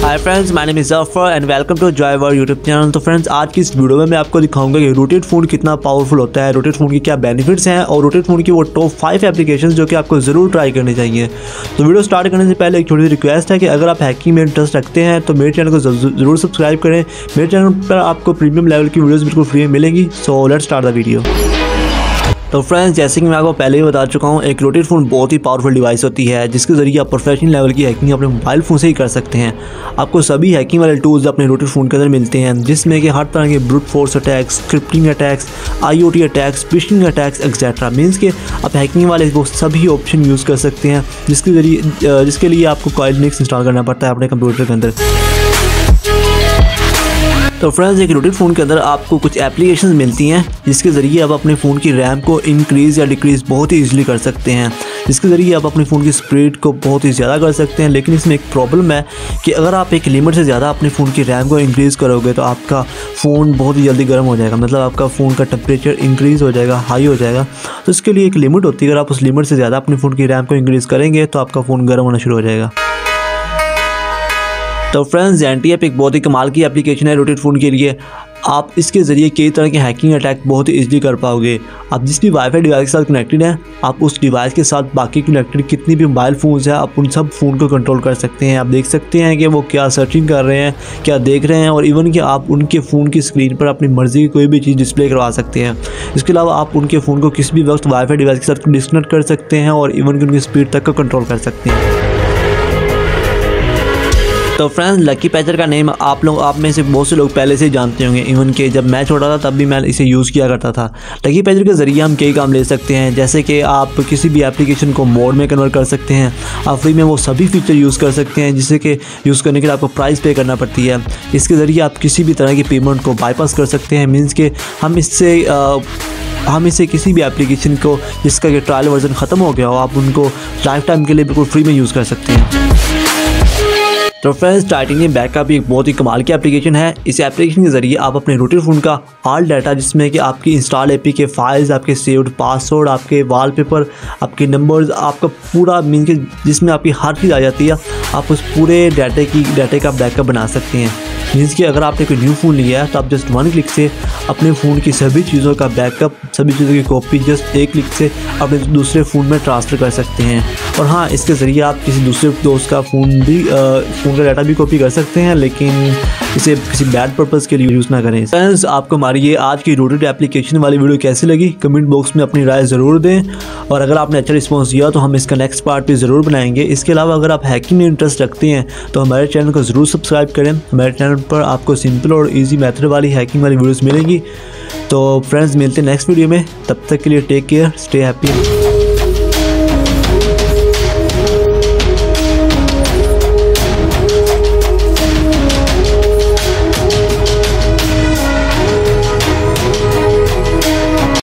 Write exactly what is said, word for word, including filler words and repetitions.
Hi friends, my name is Zafar and welcome to जॉयवर YouTube channel. तो friends, आज की इस वीडियो में मैं आपको दिखाऊंगा कि रोटेट फ़ोन कितना पावरफुल होता है, रोटेट फ़ोन की क्या बेनिफिट्स हैं और रोटेट फ़ोन की वो टॉप फाइव एप्लीकेशंस जो कि आपको ज़रूर ट्राई करनी चाहिए। तो वीडियो स्टार्ट करने से पहले एक छोटी सी रिक्वेस्ट है कि अगर आप हैकिंग में इंटरेस्ट रखते हैं तो मेरे चैनल को ज़रूर सब्सक्राइब करें। मेरे चैनल पर आपको प्रीमियम लेवल की वीडियोज़ बिल्कुल फ्री में मिलेंगी। So let's start the video. तो फ्रेंड्स, जैसे कि मैं आपको पहले ही बता चुका हूँ, एक रोटेट फ़ोन बहुत ही पावरफुल डिवाइस होती है जिसके ज़रिए आप प्रोफेशनल लेवल की हैकिंग अपने मोबाइल फ़ोन से ही कर सकते हैं। आपको सभी हैकिंग वाले टूल्स अपने रोटेट फ़ोन के अंदर मिलते हैं, जिसमें कि हर तरह के brute force attacks, scripting attacks, IoT attacks, phishing attacks etcetera. Means कि आप हैकिंग वाले वो सभी ऑप्शन यूज़ कर सकते हैं जिसके ज़रिए जिसके लिए आपको कॉइल लिनक्स इंस्टॉल करना पड़ता है अपने कंप्यूटर के अंदर। तो फ्रेंड्स, एक रोटेट फ़ोन के अंदर आपको कुछ एप्लीकेशंस मिलती हैं जिसके ज़रिए आप अपने फ़ोन की रैम को इंक्रीज़ या डिक्रीज़ बहुत ही ईजिली कर सकते हैं, जिसके ज़रिए आप अपने फ़ोन की स्पीड को बहुत ही ज़्यादा कर सकते हैं। लेकिन इसमें एक प्रॉब्लम है कि अगर आप एक लिमिट से ज़्यादा अपने फ़ोन की रैम को इंक्रीज़ करोगे तो आपका फ़ोन बहुत ही जल्दी गर्म हो जाएगा, मतलब आपका फ़ोन का टेम्परेचर इंक्रीज़ हो जाएगा, हाई हो जाएगा। तो इसके लिए एक लिमिट होती है, अगर आप उस लिमिट से ज़्यादा अपने फ़ोन की रैम को इंक्रीज़ करेंगे तो आपका फ़ोन गर्म होना शुरू हो जाएगा। तो फ्रेंड्स, ज़ेंटी ऐप एक बहुत ही कमाल की एप्लीकेशन है रोटेट फ़ोन के लिए। आप इसके ज़रिए कई तरह के हैकिंग अटैक बहुत ही ईजिली कर पाओगे। आप जिस भी वाईफाई डिवाइस के साथ कनेक्टेड हैं, आप उस डिवाइस के साथ बाकी कनेक्टेड कितनी भी मोबाइल फ़ोन्स हैं, आप उन सब फ़ोन को कंट्रोल कर सकते हैं। आप देख सकते हैं कि वो क्या सर्चिंग कर रहे हैं, क्या देख रहे हैं, और इवन कि आप उनके फ़ोन की स्क्रीन पर अपनी मर्ज़ी की कोई भी चीज़ डिस्प्ले करवा सकते हैं। इसके अलावा आप उनके फ़ोन को किसी भी वक्त वाईफाई डिवाइस के साथ डिस्कनेक्ट कर सकते हैं और इवन कि उनकी स्पीड तक को कंट्रोल कर सकते हैं। तो फ्रेंड्स, लकी पैचर का नेम आप लोग आप में से बहुत से लोग पहले से ही जानते होंगे। इवन कि जब मैं छोटा था तब भी मैं इसे यूज़ किया करता था। लकी पैचर के ज़रिए हम कई काम ले सकते हैं, जैसे कि आप किसी भी एप्लीकेशन को मोड में कन्वर्ट कर सकते हैं। आप फ्री में वो सभी फीचर यूज़ कर सकते हैं जिससे कि यूज़ करने के लिए आपको प्राइस पे करना पड़ती है। इसके ज़रिए आप किसी भी तरह की पेमेंट को बाईपास कर सकते हैं। मीन्स कि हम इससे आ, हम इसे किसी भी एप्लीकेशन को जिसका कि ट्रायल वर्जन ख़त्म हो गया हो, आप उनको लाइफ टाइम के लिए बिल्कुल फ्री में यूज़ कर सकते हैं। तो फ्रेंड्स, टाइटेनियम बैकअप भी एक बहुत ही कमाल की एप्लीकेशन है। इस एप्लीकेशन के ज़रिए आप अपने रोटेट फ़ोन का ऑल डाटा, जिसमें कि आपकी इंस्टॉल एपी के फाइल्स, आपके सेव्ड पासवर्ड, आपके वॉलपेपर, आपके नंबर्स, आपका पूरा मीन के जिसमें आपकी हर चीज़ आ जाती है, आप उस पूरे डाटे की डाटे का बैकअप बना सकते हैं। मीन्स कि अगर आपने कोई न्यू फ़ोन लिया है तो आप जस्ट वन क्लिक से अपने फ़ोन की सभी चीज़ों का बैकअप, सभी चीज़ों की कॉपी जस्ट एक क्लिक से अपने दूसरे फ़ोन में ट्रांसफ़र कर सकते हैं। और हाँ, इसके ज़रिए आप किसी दूसरे दोस्त का फ़ोन भी फ़ोन का डाटा भी कॉपी कर सकते हैं, लेकिन इसे किसी बैड पर्पज़ के लिए यूज़ ना करें। फ्रेंड्स, आपको हमारी ये आज की रोटेट एप्लीकेशन वाली वीडियो कैसी लगी, कमेंट बॉक्स में अपनी राय ज़रूर दें। और अगर आपने अच्छा रिस्पॉन्स दिया तो हम इसका नेक्स्ट पार्ट भी ज़रूर बनाएंगे। इसके अलावा अगर आप हैकिंग में इंटरेस्ट रखते हैं तो हमारे चैनल को ज़रूर सब्सक्राइब करें। हमारे चैनल पर आपको सिंपल और ईजी मेथड वाली हैकिंग वाली वीडियोज़ मिलेंगी। तो फ्रेंड्स, मिलते हैं नेक्स्ट वीडियो में। तब तक के लिए टेक केयर, स्टे हैप्पी।